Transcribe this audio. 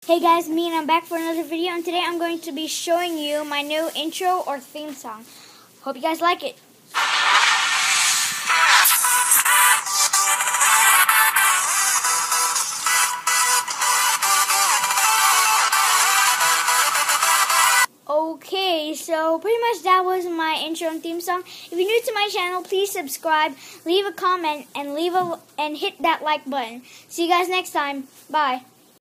Hey guys, me and I'm back for another video, and today I'm going to be showing you my new intro or theme song. Hope you guys like it. Okay, so pretty much that was my intro and theme song. If you're new to my channel, please subscribe, leave a comment, and hit that like button. See you guys next time. Bye.